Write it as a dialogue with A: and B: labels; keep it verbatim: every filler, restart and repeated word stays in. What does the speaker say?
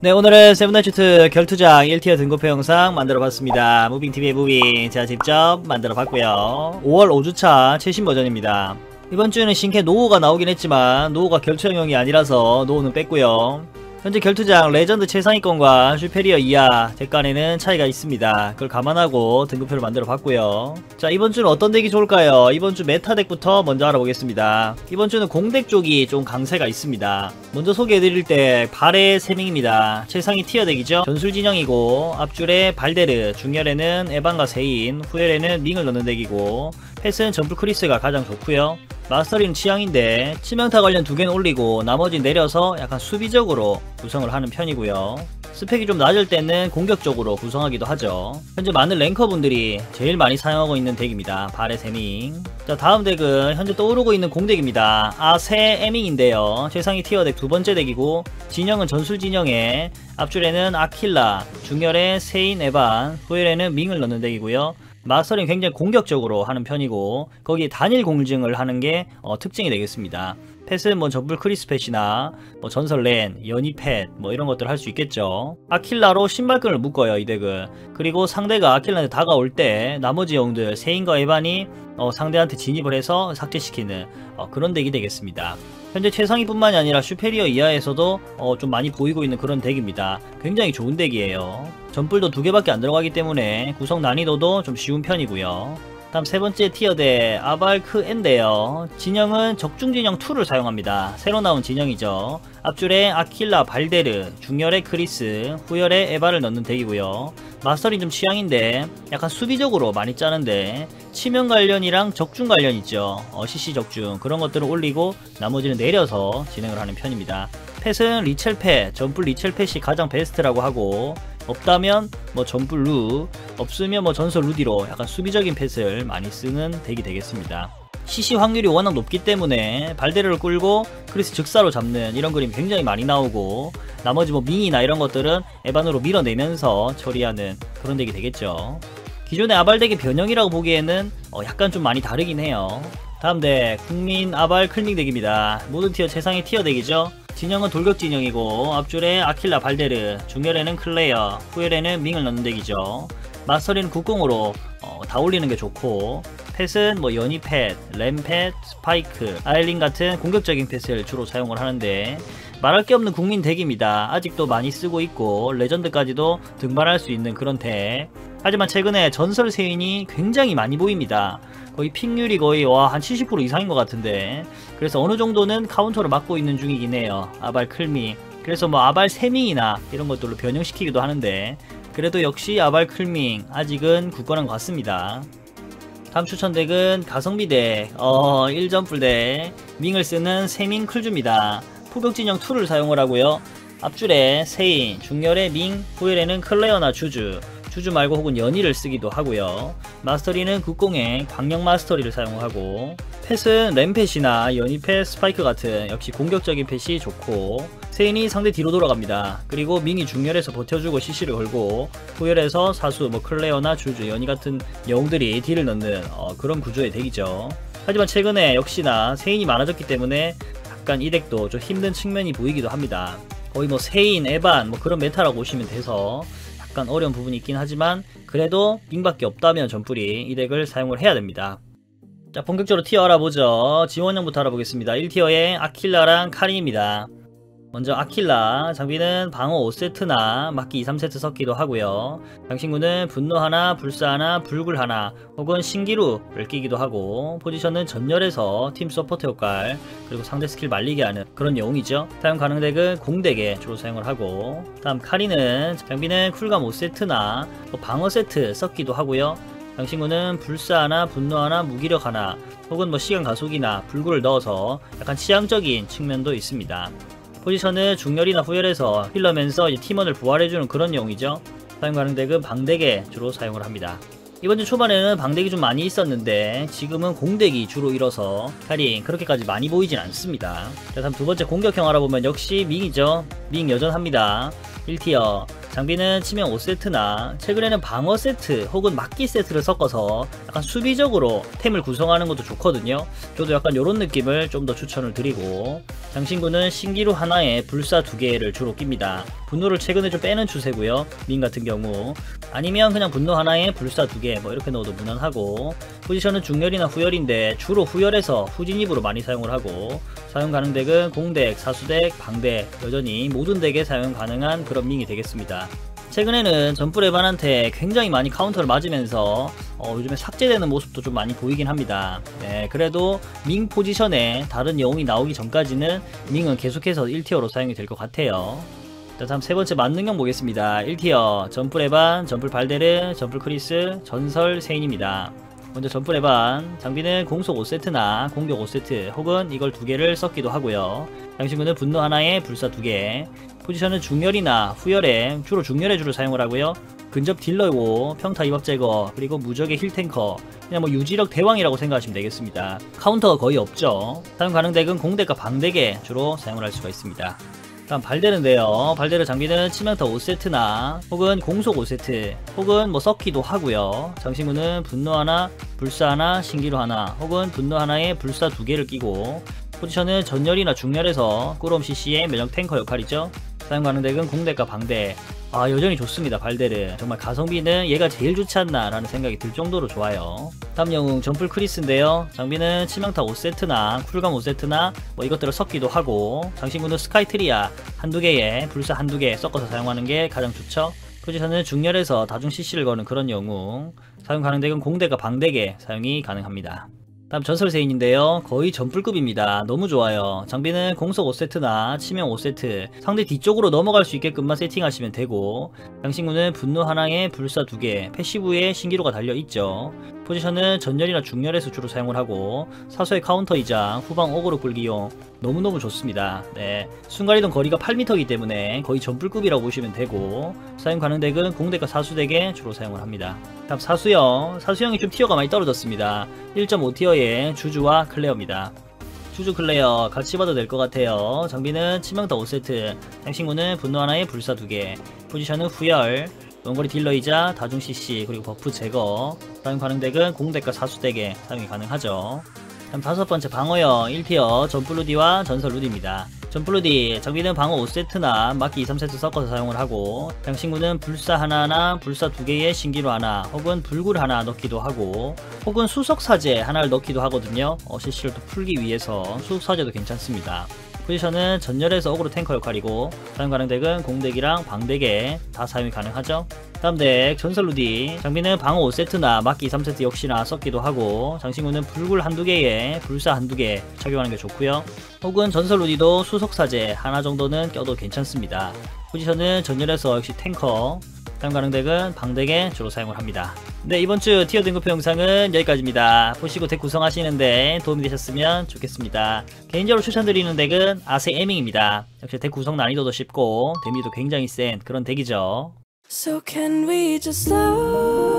A: 네, 오늘은 세븐나이츠 결투장 일 티어 등급표 영상 만들어봤습니다. 무빙티비의 무빙 제가 직접 만들어봤고요. 오월 오 주차 최신 버전입니다. 이번주에는 신캐 노우가 나오긴 했지만 노우가 결투형이 아니라서 노우는 뺐고요. 현재 결투장 레전드 최상위권과 슈페리어 이하 덱 간에는 차이가 있습니다. 그걸 감안하고 등급표를 만들어 봤고요. 자, 이번주는 어떤 덱이 좋을까요? 이번주 메타 덱부터 먼저 알아보겠습니다. 이번주는 공덱 쪽이 좀 강세가 있습니다. 먼저 소개해드릴 때 발의 세 명입니다. 최상위 티어 덱이죠. 전술 진영이고 앞줄에 발데르, 중열에는 에반과 세인, 후열에는 밍을 넣는 덱이고 패스는 점프 크리스가 가장 좋고요. 마스터리는 취향인데 치명타 관련 두 개는 올리고 나머지 내려서 약간 수비적으로 구성을 하는 편이고요. 스펙이 좀 낮을 때는 공격적으로 구성하기도 하죠. 현재 많은 랭커분들이 제일 많이 사용하고 있는 덱입니다. 발의 세밍. 자, 다음 덱은 현재 떠오르고 있는 공덱입니다. 아세 에밍인데요. 최상위 티어 덱 두 번째 덱이고 진영은 전술 진영에 앞줄에는 아킬라, 중열에 세인 에반, 후열에는 밍을 넣는 덱이고요. 마스터링 굉장히 공격적으로 하는 편이고 거기에 단일 공증을 하는 게 어, 특징이 되겠습니다. 펫은 뭐 전불 크리스펫이나 뭐 전설 렌, 연이 펫 뭐 이런 것들 할 수 있겠죠. 아킬라로 신발끈을 묶어요, 이 덱은. 그리고 상대가 아킬라한테 다가올 때 나머지 영웅들 세인과 에반이 어, 상대한테 진입을 해서 삭제시키는 어, 그런 덱이 되겠습니다. 현재 최상위뿐만이 아니라 슈페리어 이하에서도 어, 좀 많이 보이고 있는 그런 덱입니다. 굉장히 좋은 덱이에요. 전뿔도 두 개밖에 안 들어가기 때문에 구성 난이도도 좀 쉬운 편이고요. 다음 세 번째 티어 덱 아발크엔데요. 진영은 적중진영 이를 사용합니다. 새로 나온 진영이죠. 앞줄에 아킬라, 발데르, 중열에 크리스, 후열에 에바를 넣는 덱이고요. 마스터링 좀 취향인데 약간 수비적으로 많이 짜는데 치명 관련이랑 적중 관련 있죠. 어, 씨씨 적중 그런 것들을 올리고 나머지는 내려서 진행을 하는 편입니다. 펫은 리첼 펫, 전풀 리첼 펫이 가장 베스트라고 하고 없다면 뭐 전풀 루, 없으면 뭐 전설 루디로 약간 수비적인 펫을 많이 쓰는 덱이 되겠습니다. 씨씨 확률이 워낙 높기 때문에 발데르를 끌고 크리스 즉사로 잡는 이런 그림이 굉장히 많이 나오고 나머지 뭐 밍이나 이런 것들은 에반으로 밀어내면서 처리하는 그런 덱이 되겠죠. 기존의 아발 덱의 변형이라고 보기에는 어 약간 좀 많이 다르긴 해요. 다음 덱 국민 아발 클밍 덱입니다. 모든 티어 최상위 티어 덱이죠. 진영은 돌격 진영이고 앞줄에 아킬라, 발데르, 중열에는 클레어, 후열에는 밍을 넣는 덱이죠. 마스터리는 국공으로 어, 다 올리는 게 좋고 펫은 뭐 연이 펫, 램 펫, 스파이크, 아일린 같은 공격적인 펫을 주로 사용을 하는데 말할 게 없는 국민 덱입니다. 아직도 많이 쓰고 있고 레전드까지도 등반할 수 있는 그런 덱. 하지만 최근에 전설 세인이 굉장히 많이 보입니다. 거의 픽률이 거의 와 한 칠십 퍼센트 이상인 것 같은데 그래서 어느 정도는 카운터를 막고 있는 중이긴 해요. 아발 클밍. 그래서 뭐 아발 세밍이나 이런 것들로 변형시키기도 하는데 그래도 역시 아발 클밍 아직은 굳건한 것 같습니다. 다음 추천 덱은 가성비 덱, 어, 일 점풀 덱, 밍을 쓰는 세밍 클주입니다. 포격진영 이를 사용을 하고요. 앞줄에 세인, 중열에 밍, 후열에는 클레어나 주주, 주주 말고 혹은 연이를 쓰기도 하고요. 마스터리는 국공에 광역 마스터리를 사용하고 펫은 램펫이나 연이펫, 스파이크 같은 역시 공격적인 펫이 좋고 세인이 상대 뒤로 돌아갑니다. 그리고 밍이 중열에서 버텨주고 씨씨를 걸고 후열에서 사수, 뭐 클레어나 주주, 연이 같은 영웅들이 딜을 넣는 어, 그런 구조의 덱이죠. 하지만 최근에 역시나 세인이 많아졌기 때문에 약간 이 덱도 좀 힘든 측면이 보이기도 합니다. 거의 뭐 세인, 에반 뭐 그런 메타라고 보시면 돼서 약간 어려운 부분이 있긴 하지만 그래도 밍밖에 없다면 전뿔이 이 덱을 사용을 해야 됩니다. 자, 본격적으로 티어 알아보죠. 지원형부터 알아보겠습니다. 일 티어에 아킬라랑 카린입니다. 먼저 아킬라 장비는 방어 오 세트나 막기 이, 삼 세트 섞기도 하고요. 장신구는 분노 하나, 불사 하나, 불굴 하나 혹은 신기루를 끼기도 하고 포지션은 전열에서 팀 서포트 효과 그리고 상대 스킬 말리게 하는 그런 영웅이죠. 사용 가능 덱은 공덱에 주로 사용을 하고 다음 카린은 장비는 쿨감 오 세트나 뭐 방어 세트 섞기도 하고요. 장신구는 불사 하나, 분노 하나, 무기력 하나 혹은 뭐 시간 가속이나 불굴을 넣어서 약간 취향적인 측면도 있습니다. 포지션은 중열이나 후열에서 힐러면서 팀원을 부활해주는 그런 영웅이죠. 사용 가능 덱은 방덱에 주로 사용을 합니다. 이번 주 초반에는 방덱이 좀 많이 있었는데 지금은 공덱이 주로 일어서 카린 그렇게까지 많이 보이진 않습니다. 자, 다음 두 번째 공격형 알아보면 역시 밍이죠. 밍 여전합니다. 일 티어 장비는 치명 오 세트나 최근에는 방어 세트 혹은 막기 세트를 섞어서 약간 수비적으로 템을 구성하는 것도 좋거든요. 저도 약간 요런 느낌을 좀 더 추천을 드리고, 장신구는 신기루 하나에 불사 두 개를 주로 낍니다. 분노를 최근에 좀 빼는 추세고요. 민 같은 경우 아니면 그냥 분노 하나에 불사 두 개 뭐 이렇게 넣어도 무난하고, 포지션은 중열이나 후열인데 주로 후열에서 후진입으로 많이 사용을 하고, 사용 가능 덱은 공덱, 사수덱, 방덱 여전히 모든 덱에 사용 가능한 그런 밍이 되겠습니다. 최근에는 전풀에반한테 굉장히 많이 카운터를 맞으면서 어, 요즘에 삭제되는 모습도 좀 많이 보이긴 합니다. 네, 그래도 밍 포지션에 다른 영웅이 나오기 전까지는 밍은 계속해서 일 티어로 사용이 될 것 같아요. 자, 다음 세 번째 만능형 보겠습니다. 일 티어 전풀에반, 전풀 발데르, 전풀 크리스, 전설 세인입니다. 먼저 전풀 에반, 장비는 공속 오 세트나 공격 오 세트 혹은 이걸 두 개를 썼기도 하고요. 장신구는 분노 하나에 불사 두 개, 포지션은 중열이나 후열에 주로 중열에 주로 사용을 하고요. 근접 딜러고 평타 이밥 제거 그리고 무적의 힐 탱커, 그냥 뭐 유지력 대왕이라고 생각하시면 되겠습니다. 카운터가 거의 없죠. 사용 가능 덱은 공덱과 방덱에 주로 사용을 할 수가 있습니다. 다음 발데르인데요. 발데르 장비는 치명타 오 세트나 혹은 공속 오 세트 혹은 뭐 섞기도 하고요. 장신구는 분노 하나, 불사 하나, 신기루 하나 혹은 분노 하나에 불사 두 개를 끼고, 포지션은 전열이나 중열에서 꾸럼 씨씨의 면역 탱커 역할이죠. 사용 가능 덱은 공덱과 방덱. 아, 여전히 좋습니다. 발데르 정말 가성비는 얘가 제일 좋지 않나 라는 생각이 들 정도로 좋아요. 다음 영웅 전풀 크리스인데요. 장비는 치명타 오 세트나 쿨감 오 세트나 뭐 이것들을 섞기도 하고, 장신구는 스카이트리아 한두 개에 불사 한두 개 섞어서 사용하는 게 가장 좋죠. 포지션은 중열에서 다중 씨씨를 거는 그런 영웅. 사용 가능 덱은 공덱과 방덱에 사용이 가능합니다. 다음 전설 세인인데요. 거의 전풀급입니다. 너무 좋아요. 장비는 공속 오 세트나 치명 오 세트, 상대 뒤쪽으로 넘어갈 수 있게끔만 세팅하시면 되고, 장신구는 분노 하나에 불사 두 개, 패시브에 신기루가 달려있죠. 포지션은 전열이나 중열에서 주로 사용을 하고, 사수의 카운터이자 후방 어그로 끌기용. 너무너무 좋습니다. 네, 순간이동 거리가 팔 미터이기 때문에 거의 전풀급이라고 보시면 되고, 사용 가능 덱은 공덱과 사수덱에 주로 사용을 합니다. 다음 사수형. 사수형이 좀 티어가 많이 떨어졌습니다. 일 점 오 티어의 주주와 클레어입니다. 주주 클레어 같이 봐도 될 것 같아요. 장비는 치명타 오 세트, 장신구는 분노 하나에 불사 두 개, 포지션은 후열, 원거리 딜러이자 다중 씨씨 그리고 버프 제거. 사용 가능 덱은 공덱과 사수덱에 사용이 가능하죠. 다음 다섯 번째 방어형 일 티어 전풀루디와 전설 루디입니다. 전풀루디 장비는 방어 오 세트나 막기 이, 삼 세트 섞어서 사용을 하고, 장신구는 불사 하나나 불사 두 개에 신기루 하나 혹은 불굴 하나 넣기도 하고, 혹은 수석사제 하나를 넣기도 하거든요. 어, 씨씨를 또 풀기 위해서 수석사제도 괜찮습니다. 포지션은 전열에서 어그로 탱커 역할이고, 사용 가능 덱은 공덱이랑 방덱에 다 사용이 가능하죠. 다음 덱 전설 루디. 장비는 방어 오 세트나 막기 이, 삼 세트 역시나 썼기도 하고, 장신구는 불굴 한두 개에 불사 한두 개 착용하는 게 좋고요. 혹은 전설 루디도 수석사제 하나 정도는 껴도 괜찮습니다. 포지션은 전열에서 역시 탱커, 사용 가능 덱은 방덱에 주로 사용을 합니다. 네, 이번주 티어 등급표 영상은 여기까지입니다. 보시고 덱 구성하시는데 도움이 되셨으면 좋겠습니다. 개인적으로 추천드리는 덱은 아세 에밍입니다. 역시 덱 구성 난이도도 쉽고 데미지도 굉장히 센 그런 덱이죠.
B: So can we just slow